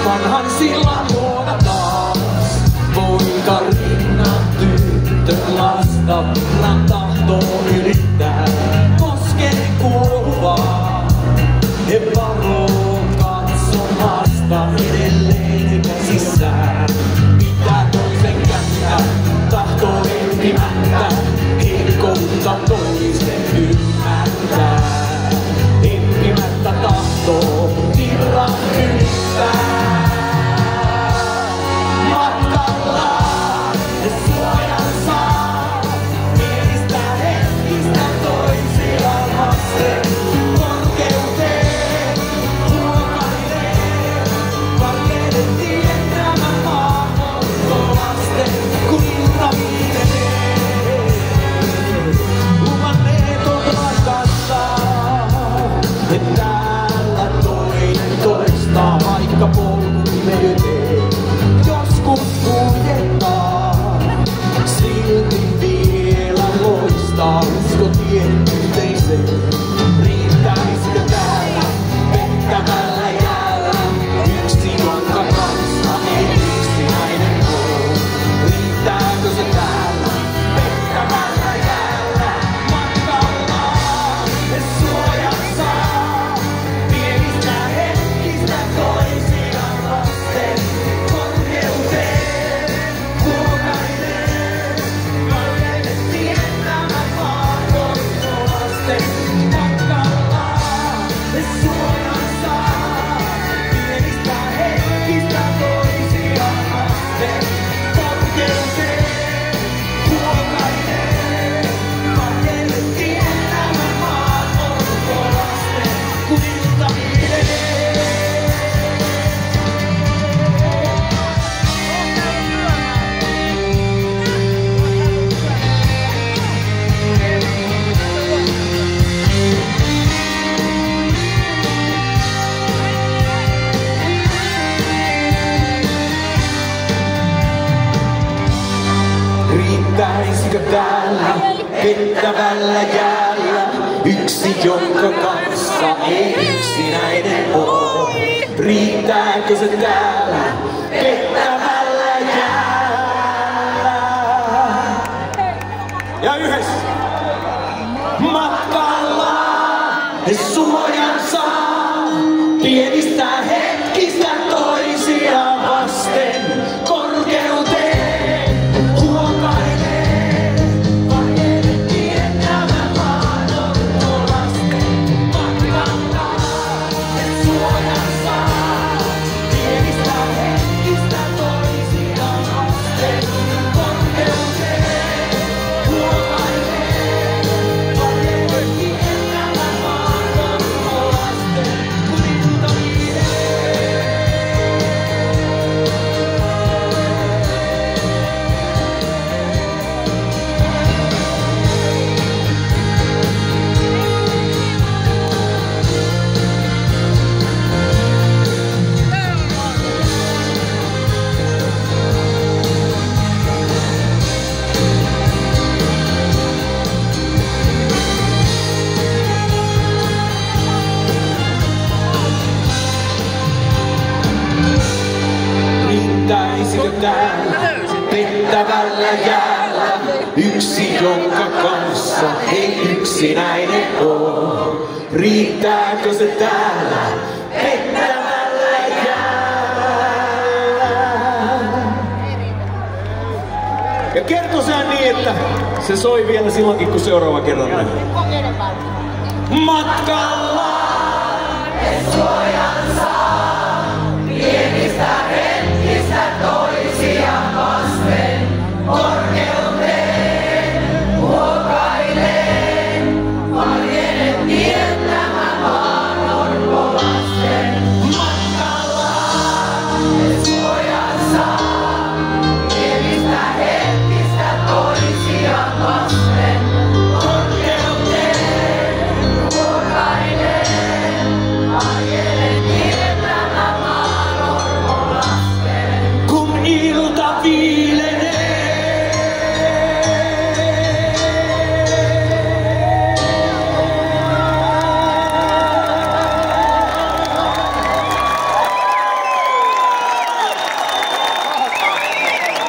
vanhan sillan luona taas. Poika rinnan tyttö lasta, virran tahtoo yrittää. Koskee kuoluvaa, he varoo katsomasta edelleen käsissään. Pitää toisen kättä, tahtoo empimättä, heikkoutta toisen ymmärtää. Empimättä tahtoo virran ylittää. Joskus kuljettaa, silti vielä loistaa. Usko tien yhteiseen, riittäisikö täällä pettämällä jäällä? Yksi, jonka kanssa ei yksinäinen oo. Riittääkö se täällä pettämällä jäällä? Matkallaan ne suojan saa, pienistä hetkistä toisiaan lasten korkeuteen. Huokainen, kalleille tietämä mahdollisuus lasten. Matkallaan ne suojan saa, pienistä hetkistä toisiaan lasten korkeuteen. Huokainen, kalleille tietämä mahdollisuus lasten kunnittaminen. Riittäisikö täällä pettävällä jäällä yksi, jonka kanssa ei yksinäinen oo? Riittääkö se täällä pettävällä jäällä? Ja yhdessä! Matkallaan ne suojan saa, pienistä hetkistä toisiaan vasten korkeuteen. Riittäisikö täällä pettävällä jäällä yksi, jonka kanssa ei yksinäinen oo? Riittääkö se täällä pettävällä jäällä? Ja kerto sä niin, että se soi vielä silloinkin, kun seuraava kerran näin. Matkallaan ne suojan saa.